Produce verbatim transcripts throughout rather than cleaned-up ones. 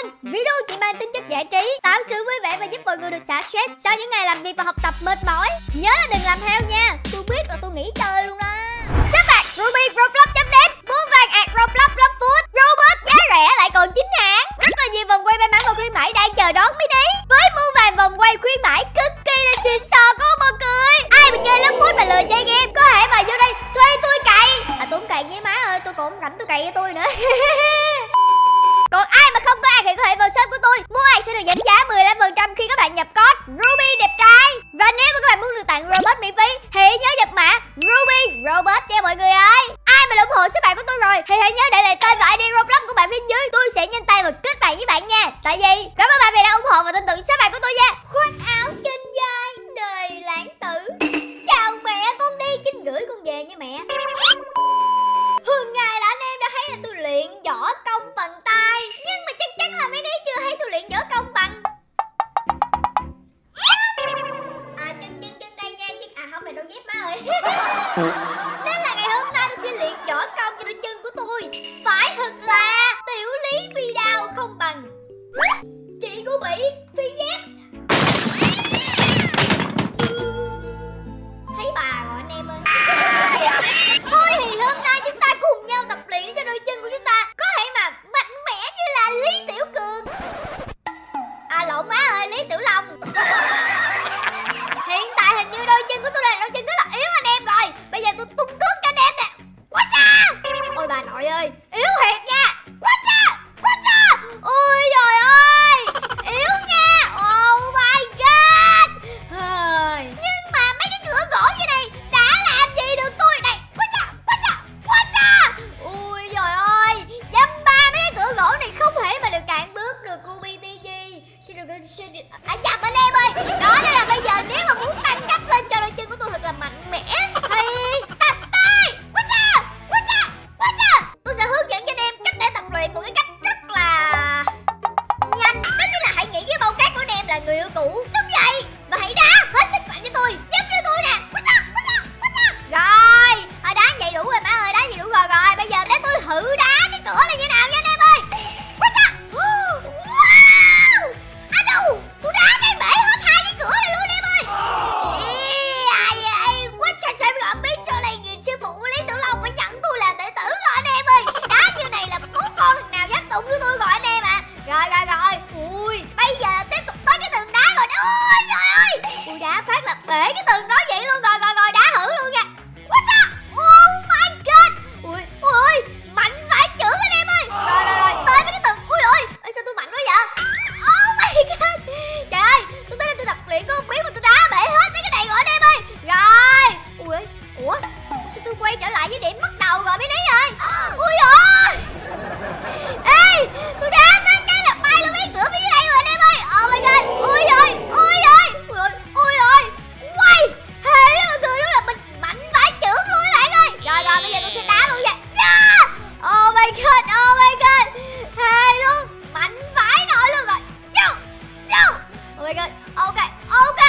kênh. Video chỉ mang tính chất giải trí, tạo sự vui vẻ và giúp mọi người được xả stress sau những ngày làm việc và học tập mệt mỏi. Nhớ là đừng làm theo nha. Tôi biết là tôi nghỉ chơi luôn đó. Sắp bạc Ruby Roblox chấm net, mua vàng ạt Roblox Love Food, robot giá rẻ lại còn chín ngàn. Rất là nhiều vòng quay may mắn và khuyến mãi đang chờ đón mấy đấy. Với mua vàng vòng quay khuyến mãi cực kỳ là xịn sò có một cười. Ai mà chơi Love Food mà lười chơi game có thể mà vô đây thuê tôi cày. À tôi không cày với má ơi, tôi cũng rảnh tôi cày cho tôi nữa. Còn ai mà không có ạc thì có thể vào shop của tôi. Mua ạc sẽ được giảm giá mười lăm phần trăm khi các bạn nhập code Ruby đẹp trai. Và nếu mà các bạn muốn được tặng robot miễn phí thì hãy nhớ nhập mã Ruby Robot nha mọi người ơi. Ai mà ủng hộ shop bạn của tôi rồi thì hãy nhớ để lại tên và i đê Roblox của bạn phía dưới. Tôi sẽ nhanh tay và kết bạn với bạn nha. Tại vì cảm ơn bạn vì đã ủng hộ và tin tưởng shop bạn của tôi nha. Khoác áo trên vai đời lãng tử. Chào mẹ, con đi chín rưỡi con về nha mẹ. Hôm ngày là anh em đã thấy là tôi luyện võ công bằng tay, nhưng mà chắc chắn là mấy đứa chưa thấy tôi luyện võ công bằng à chân chân chân đây nha, chân à không, này đôi dép má ơi. Nên là ngày hôm nay tôi sẽ luyện võ công cho đôi chân của tôi phải thật là tiểu lý phi đao không bằng chị của Mỹ phi dép. Thấy bà rồi anh em ơi. Thôi thì hôm nay chúng ta cùng nhau tập luyện để cho đôi chân của chúng ta có thể mà mạnh mẽ như là Lý Tiểu Cường. À lộn má ơi, Lý Tiểu Long. Hiện tại hình như đôi chân của tôi là đôi chân rất là yếu anh em rồi. Bây giờ tôi tung cước cho anh em nè. Quá cha. Ôi bà nội ơi, yếu thiệt nha. Quá cha, quá cha. Ôi trời ơi, yếu nha. Oh my god. Nhưng mà mấy cái cửa gỗ như này đã làm gì được tôi đây. Quá cha, quá cha, quá cha. Ôi trời ơi, dăm ba mấy cái cửa gỗ này không thể mà được cản bước được cô bê tê giê. À chập anh em ơi. Đó nên là bây giờ nếu mà muốn tăng cấp lên cho đôi chân của tôi thật là mạnh mẽ thì tập tay. Quá cha, quá cha, quá cha. Tôi sẽ hướng dẫn cho anh em cách để tập luyện một cái cách rất là nhanh. Đó chính là hãy nghĩ cái bao cát của anh em là người yêu cũ. Đúng vậy. Và hãy đá hết sức mạnh cho tôi, giúp cho tôi nè. Quá cha, quá cha, quá cha. Rồi, à, đá vậy đủ rồi má ơi, đá vậy đủ rồi rồi. Bây giờ để tôi thử đá cái cửa này như nào nha anh em ơi. Quá cha. Wow. À đâu, tôi đá cái bể hết hai cái cửa này luôn em ơi. Ai ai, quá cha trời gọi biết sau này sư phụ Lý Tiểu Long phải nhận tôi làm đệ tử rồi anh em ơi. Đá như này là có con nào dám tụng với tôi rồi anh em ạ. Rồi rồi rồi. Ui, bây giờ là tiếp tục tới cái tường đá rồi. Ôi trời ơi. Ui đá phát là bể cái tường đó vậy luôn rồi rồi rồi đá thử luôn nha. Quá cha. Oh my god. Ui ui, mạnh vãi chưởng anh em ơi. Rồi rồi rồi, tới với cái tường. Ui ơi, ơi sao tôi mạnh quá vậy? Oh my god. Trời ơi, tôi tới đây tôi tập luyện có không biết mà tôi đá bể hết mấy cái này rồi anh em ơi. Rồi. Ui ơi, ủa sao tôi quay trở lại với điểm bắt đầu rồi mấy đấy ơi. Ui ơi. Ê, tôi đá mấy cái là bay lên mấy cửa phía dưới đây rồi anh em ơi. Oh my god. Ui ơi, ui ơi, ui ơi, ui ơi. Quay. Hề mọi người đó là mình mạnh vãi chưởng luôn các bạn ơi. Rồi rồi bây giờ tôi sẽ đá luôn nha. Yeah. Oh my god, oh my god. Hề luôn, mạnh vãi nổi luôn rồi. Vô, vô. Oh my god, ok, ok.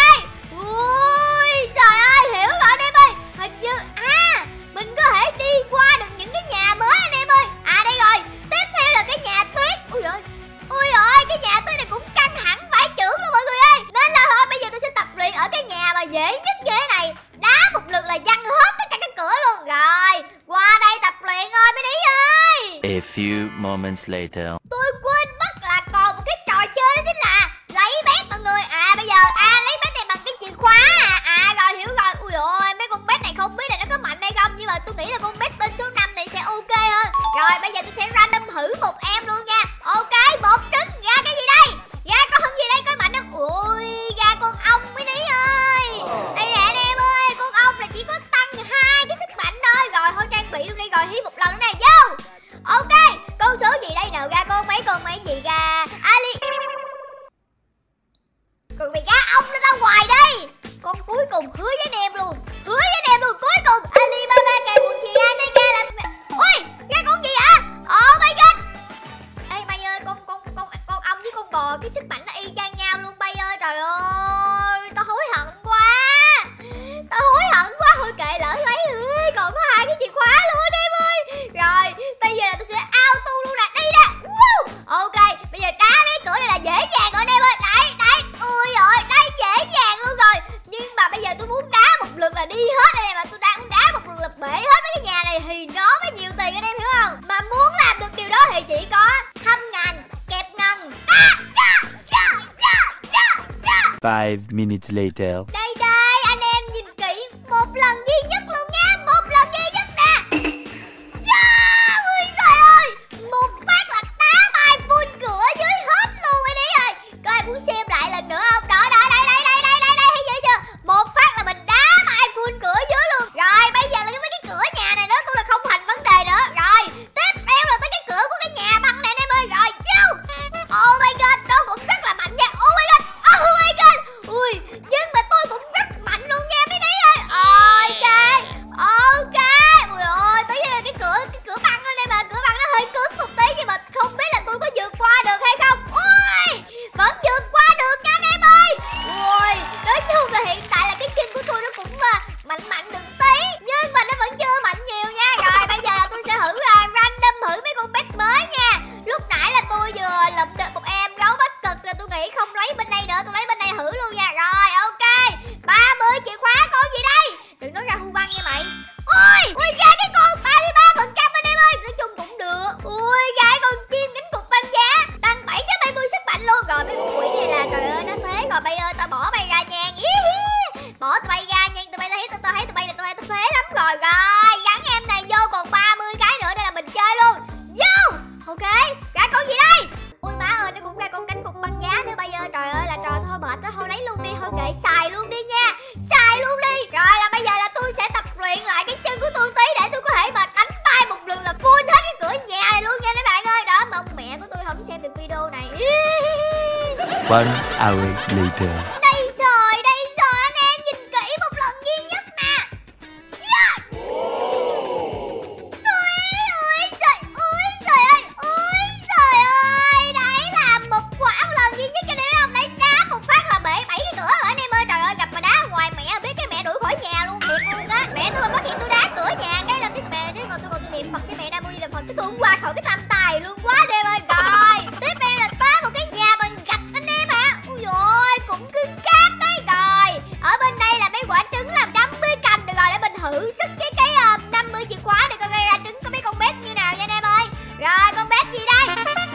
Ui trời ơi, hiểu rồi anh em ơi. Hình như, à, mình có thể đi qua được những cái nhà mới anh em ơi. À đây rồi, tiếp theo là cái nhà tuyết. Ui ơi, ui ơi, cái nhà tuyết này cũng căng hẳn vãi chưởng luôn mọi người ơi. Nên là thôi bây giờ tôi sẽ tập luyện ở cái nhà mà dễ nhất như thế này. Đá một lượt là văng hết tất cả các cửa luôn. Rồi, qua đây tập luyện thôi mấy đí ơi. A few moments later. Tôi quên mất là còn một cái trò chơi đó chính là lấy bét mọi người. À bây giờ, à lấy bét này bằng cái chìa khóa à. À rồi hiểu rồi. Ui ôi, mấy con bét này không biết là nó có mạnh hay không, nhưng mà tôi nghĩ là con bét bên số năm này sẽ ok hơn. Rồi bây giờ tôi sẽ random thử một em luôn nha. Ok, một trứng ra cái gì đây? Ra con gì đây coi mạnh không? Ui, ra con ong mấy ní ơi. Đây nè anh em ơi, con ong là chỉ có tăng hai cái sức mạnh thôi. Rồi thôi trang bị luôn đi rồi, hí một lần nữa nè, vô. Ok, con số gì đây nào, ra con mấy con mấy gì ra? Ali. Còn mày ra ong lên ra ngoài đây. Con cuối cùng hứa với anh em luôn. Hứa với anh em luôn cuối cùng. Alibaba cài quần chị anh đây ra làm. Ui, ra con gì vậy? Oh my god. Ê bay ơi, con con con con ong với con bò cái sức mạnh nó y chang nhau luôn bay ơi. Trời ơi, tao hối hận quá. Tao hối hận quá, thôi kệ lỡ lấy ơi, còn có hai cái chìa khóa luôn anh em ơi. Rồi, bây giờ tôi sẽ auto luôn nè, đi nè. Ok, bây giờ đá Five minutes later. Đây đây, anh em nhìn kỹ, một lần duy nhất luôn nha, một lần duy nhất nè. Yeah, ui trời ơi, một phát là đá bài full cửa dưới hết luôn rồi đi rồi. Có ai muốn xem lại lần nữa không? Đó, đó, đây, đây, đây, đây, đây, đây, thấy chưa chưa? Một phát là mình đá bài full cửa dưới luôn. Rồi, bây giờ là mấy cái cửa nhà này đó, tôi là không thành vấn đề nữa. Rồi, tiếp theo là tới cái cửa của cái nhà băng này em ơi. Rồi, chiêu. Oh my god, nó cũng rất là mạnh nha. Oh my god, oh my god. Ui, nhưng mà tôi cũng rất mạnh luôn nha mấy đấy ơi. Ok, ok. Ui ơi, tới đây là cái cửa, cái cửa băng đó đây mà. Cửa băng nó hơi cứng một tí, nhưng mà không biết là tôi có vượt qua được hay không. Ui, vẫn vượt qua được nha anh em ơi. Ui, nói chung là hiện tại là cái chân của tôi nó cũng uh, mạnh mạnh được tí, nhưng mà nó vẫn chưa mạnh nhiều nha. Rồi bây giờ là tôi sẽ thử uh, random thử mấy con pet mới nha. Lúc nãy là tôi vừa lụm được một em gấu bất cực, là tôi nghĩ không lấy bên đây nữa, tôi lấy bên đây thử luôn nha. Rồi ok, ba mươi chìa khóa con gì đây? Đừng nói ra hung băng nha mày. Ui, ui ra cái con ba mươi ba phần trăm anh em ơi, nói chung cũng được. Ui ra con chim cánh cụt băng giá, tăng bảy trăm bảy mươi sức mạnh luôn. Rồi mấy con quỷ này là trời ơi nó phế rồi, bây giờ tao bỏ bay ra nha. Bỏ tụi bay ra nha, tụi bay thấy tụi tao thấy tụi bay là tụi bay tao phế lắm rồi. Rồi gắn em này vô còn ba mươi cái nữa đây là mình chơi luôn. Vô. Ok, ra con gì đây? Ôi má ơi, nó cũng ra con cánh cụt băng giá nữa. Bây giờ trời ơi là trời, thôi mệt đó, thôi lấy luôn đi, thôi kệ, xài luôn đi nha, xài luôn đi. Rồi là bây giờ là tôi sẽ tập luyện lại cái chân của tôi tí để tôi có thể mà đánh bay một lần là full hết cái cửa nhà này luôn nha các bạn ơi. Đó, mong mẹ của tôi không xem được video này. One hour later. Đây rồi, đây rồi anh em, nhìn kỹ một lần duy nhất nè. Yeah. Ui trời, ui trời ơi, ui trời ơi, đấy là một quả một lần duy nhất cho nên không, đấy đá một phát là bể bảy cái cửa rồi anh em ơi. Trời ơi, gặp mà đá ngoài mẹ biết cái mẹ đuổi khỏi nhà luôn, thiệt luôn á. Mẹ tôi mà phát hiện tôi đá cửa nhà cái làm chết mẹ chứ, còn tôi còn tôi niệm Phật cho mẹ Nam Mô Di Đà Phật, cái tôi cũng qua khỏi cái tam tài luôn quá anh em ơi. Rồi tiếp theo là tới một cái nhà bằng gạch anh em ạ. Ui dồi, cũng cứng cáp đấy. Rồi ở bên đây là mấy quả trứng làm năm mươi cành, được rồi để mình thử sức cái cái uh, năm mươi chìa khóa để coi ra trứng có mấy con bé như nào nha anh em ơi. Rồi con bé gì đây?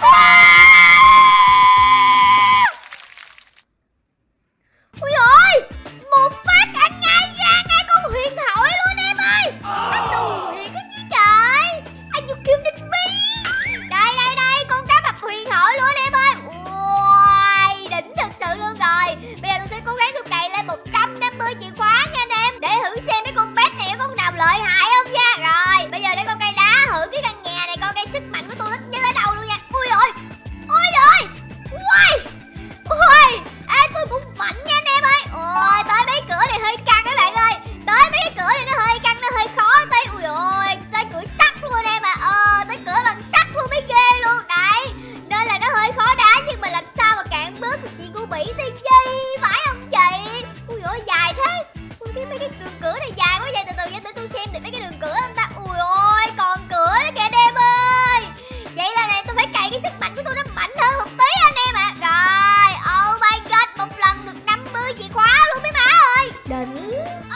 Ui ôi, một phát ăn ngay ra ngay con huyền thoại luôn em ơi. Bắt đầu huyền cái gì trời? Ai you kidding me? Đây đây đây, con cá mập huyền thoại luôn em ơi. Ui, đỉnh thực sự luôn rồi. Bây giờ tôi sẽ cố gắng tôi cày lên một trăm năm mươi chìa khóa nha anh em, để thử xem mấy con pet này có con nào lợi hại không nha. Rồi bây giờ để con cây đá thử cái căn nhà này coi cái sức mạnh của tôi nó như thế đâu luôn nha. Ui ôi, ui ôi, ui ui, ê tôi cũng mạnh nha anh em ơi. Ôi tới mấy cửa này hơi căng các bạn ơi, tới mấy cái cửa này nó hơi căng, nó hơi khó tới. Ui ôi, tới cửa sắt luôn em ạ. Ờ tới cửa bằng sắt luôn mới ghê luôn đấy, nên là nó hơi khó đá, nhưng mà làm sao mà cạn bước được chị của Bỉ thì gì phải không chị? Ui ôi dài thế. Ui cái mấy cái đường cửa này dài quá vậy, từ từ để tôi xem được mấy cái đường cửa không ta. Ui ôi còn cửa đó kìa anh em ơi. Vậy là này tôi phải cày cái sức mạnh của tôi nó mạnh hơn một tí anh em ạ. Rồi oh my god, một lần được năm mươi chìa khóa luôn mấy má ơi, đỉnh.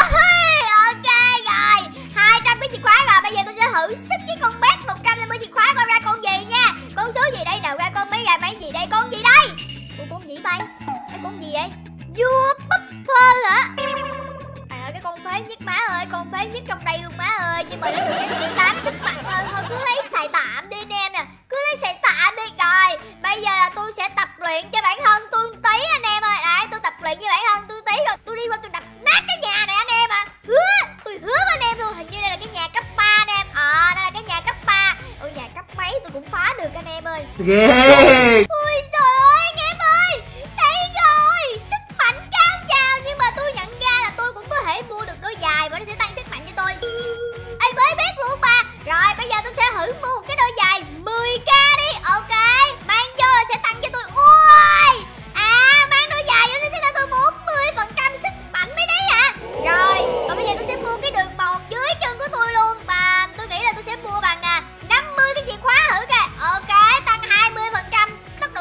Ok rồi, hai trăm cái chìa khóa rồi. Bây giờ tôi sẽ thử sức cái con bé một trăm năm mươi chìa khóa coi ra con gì nha. Con số gì đây nào, ra con mấy gà mấy gì đây, con gì đây? Ủa con gì bay? Cái con gì vậy? Vua Buffer hả? Trời ơi cái con phế nhất má ơi, con phế nhất trong đây luôn má ơi. Nhưng mà nó được được tám sức mạnh thôi, thôi cứ lấy xài tạm đi anh em nè, cứ lấy xài tạm đi. Rồi bây giờ là tôi sẽ tập luyện cho bản thân tôi một tí anh em ơi. Đấy tôi tập luyện cho bản thân tôi tí rồi tôi đi qua tôi đập nát cái nhà này anh em ạ. À. Hứa, tôi hứa với anh em luôn, hình như đây là cái nhà cấp ba anh em. Ờ à, đây là cái nhà cấp ba. Ôi nhà cấp mấy tôi cũng phá được anh em ơi. Yeah. Ui trời ơi anh em ơi, đây rồi, sức mạnh cao trào. Nhưng mà tôi nhận ra là tôi cũng có thể mua được đôi giày và nó sẽ tăng sức mạnh cho tôi. Ê mới biết luôn ba. Rồi bây giờ tôi sẽ thử mua một cái đôi giày mười k đi. Ok, mang vô là sẽ tăng cho tôi. Ui à, mang đôi giày vô nó sẽ tăng tôi bốn mươi phần trăm sức mạnh mấy đấy à. Rồi và bây giờ tôi sẽ mua cái đường mòn dưới chân của tôi luôn. Và tôi nghĩ là tôi sẽ mua bằng à, năm mươi cái chìa khóa thử kìa. Ok, tăng hai mươi phần trăm tốc độ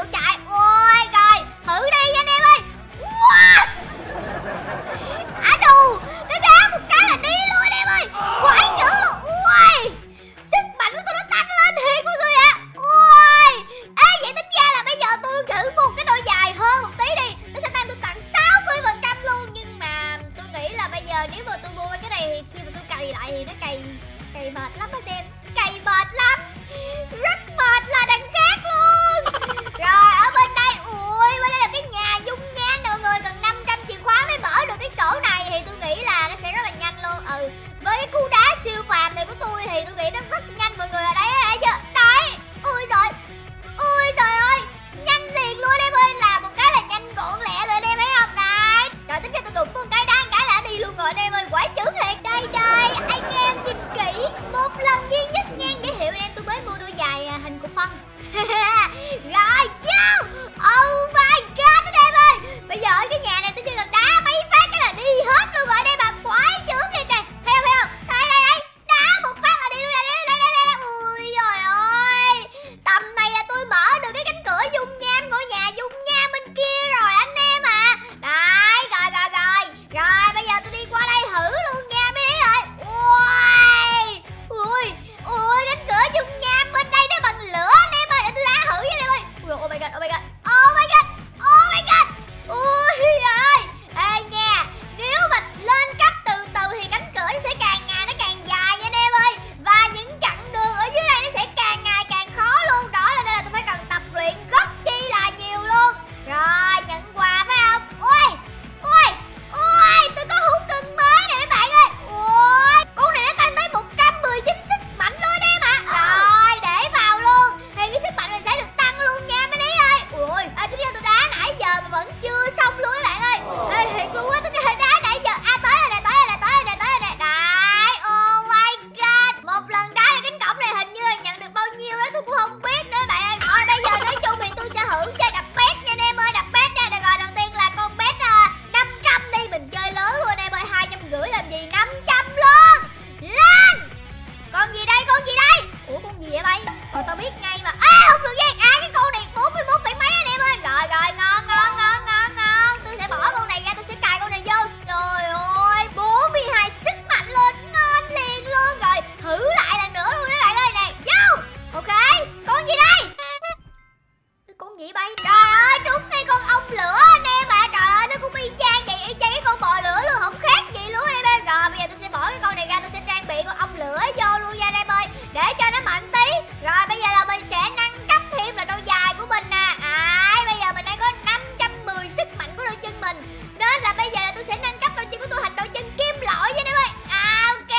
vậy bay? Trời ơi, trúng ngay con ong lửa anh em ạ. Trời ơi, nó cũng y chang vậy, y chang cái con bò lửa luôn, không khác gì luôn anh em. Rồi bây giờ tôi sẽ bỏ cái con này ra, tôi sẽ trang bị con ong lửa vô luôn nha anh em ơi, để cho nó mạnh tí. Rồi bây giờ là mình sẽ nâng cấp thêm là đôi giày của mình nè. À, bây giờ mình đang có năm trăm mười sức mạnh của đôi chân mình, nên là bây giờ là tôi sẽ nâng cấp đôi chân của tôi thành đôi chân kim loại nha anh em ơi. À, ok.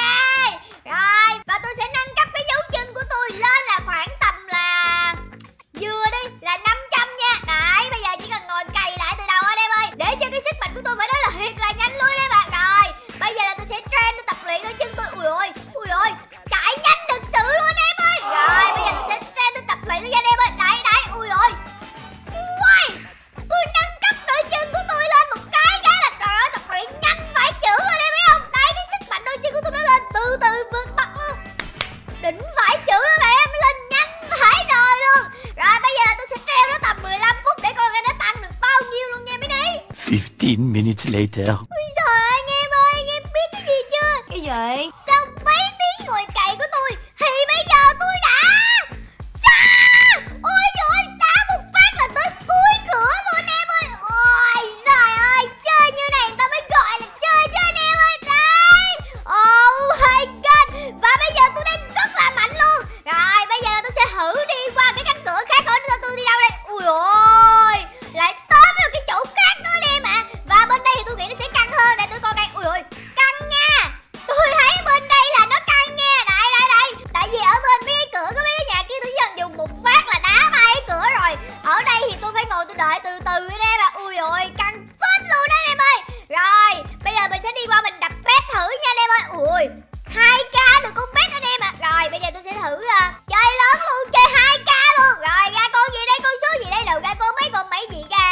Rồi và tôi sẽ nâng cấp cái dấu chân của tôi lên là khoảng tầm là vừa đi là năm trăm nha. Đấy, bây giờ chỉ cần ngồi cày lại từ đầu anh em ơi, để cho cái sức mạnh của tôi phải nói là thiệt là nhanh luôn đấy bạn. Rồi bây giờ là tôi sẽ train, tôi tập luyện đôi chân tôi. Ui ôi, ui ôi, chạy nhanh thực sự luôn anh em ơi. Rồi bây giờ tôi sẽ train, tôi tập luyện luôn nha anh em ơi. Đấy đấy, ui ôi, ui, tôi nâng cấp đôi chân của tôi lên một cái cái là trời ơi, tập luyện nhanh phải chữ luôn em thấy không? Đấy, cái sức mạnh đôi chân của tôi nó lên từ từ vượt bậc luôn, đỉnh phải chữ đó bạn em, lên nhanh phải rồi luôn. Rồi bây giờ là tôi sẽ treo nó tầm mười lăm phút để coi coi nó tăng được bao nhiêu luôn nha mấy đi. Fifteen minutes later. Ui giời ơi, anh em ơi, anh em biết cái gì chưa? Cái gì? Sau mấy tiếng ngồi cày của tôi thì bây giờ tôi đã Chà! Ôi dồi, đá một phát là tới cuối cửa luôn anh em ơi. Ôi trời ơi, chơi như này người ta mới gọi là chơi chứ anh em ơi. Đấy, oh my god. Và bây giờ tôi đang rất là mạnh luôn. Rồi bây giờ là tôi sẽ thử đi qua cái cánh cửa khác hơn. Tôi đi đâu đây? Ui ôi, lại tới vào cái chỗ khác đó anh em ạ. Và bên đây thì tôi nghĩ nó sẽ căng hơn. Để tôi coi coi. Ui ôi, căng nha. Tôi thấy bên đây là nó căng nha. Đây đây đây. Tại vì ở bên mấy cái cửa có mấy cái nhà kia tôi chỉ cần dùng một phát là đá bay cái cửa rồi. Ở đây thì tôi phải ngồi tôi đợi từ từ anh em ạ. Ui ôi, căng phết luôn đó anh em ơi. Rồi bây giờ mình sẽ đi qua mình đập pet thử nha anh em ơi. Ui, hai k được con pet anh em ạ. Rồi bây giờ tôi sẽ thử uh, chơi lớn luôn, chơi hai k luôn. Rồi ra con gì đây, con số gì đây, đâu ra con mấy con mấy gì ra.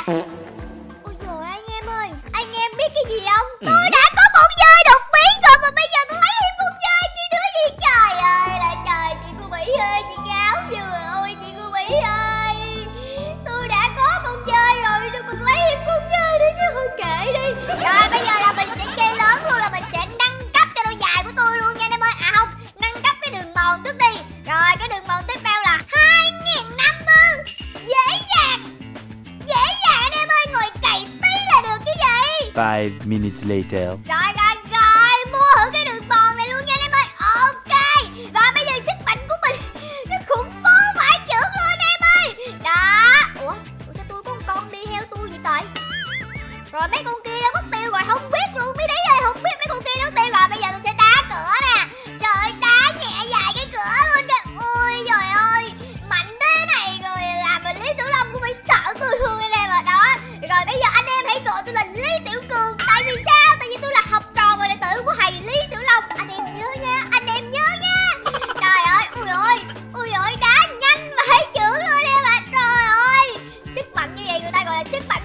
Ôi trời anh em ơi, anh em biết cái gì không? Ừ. Tôi đã có con dơi đột biến rồi mà bây giờ tôi lấy thêm con dơi chứ đứa gì. Trời ơi là trời, chị cô Mỹ ơi, chị Ngáo vừa ơi, chị cô Mỹ ơi, tôi đã có con dơi rồi, tôi còn lấy thêm con dơi nữa chứ, thôi kệ đi. Rồi bây giờ là mình sẽ chơi lớn luôn, là mình sẽ nâng cấp cho đôi giày của tôi luôn nha anh em ơi. À không, nâng cấp cái đường mòn trước đi. Rồi cái đường mòn tiếp theo là hai nghìn năm mươi. Dễ dàng, dễ dàng anh em ơi, ngồi cày tí là được cái gì. Five minutes later. Rồi rồi rồi, mua thử cái đường mòn này luôn nha anh em ơi. Ok, và bây giờ sức mạnh của mình nó khủng bố vãi chưởng luôn anh em ơi. Đó. Ủa, Ủa sao tôi có một con đi theo tôi vậy trời? Rồi mấy con kia nó mất tiêu rồi, không biết luôn mấy đấy ơi, không biết mấy con kia nó tiêu rồi. Bây giờ tôi sẽ đá cửa nè. Trời ơi, đá nhẹ dài cái cửa luôn kìa. Ôi trời ơi, mạnh thế này rồi làm mà Lý Tiểu Long cũng phải sợ tôi luôn anh em ạ. Đó. Rồi bây giờ anh em hãy gọi tôi là Lý Tiểu Cường. Tại vì sao? Tại vì tôi là học trò và đệ tử của thầy Lý Tiểu Long. Anh em nhớ nha, anh em nhớ nha. Trời ơi, ui ôi, ui ôi, đá nhanh và hay chưởng luôn anh em ạ. Trời ơi, sức mạnh như vậy người ta gọi là sức mạnh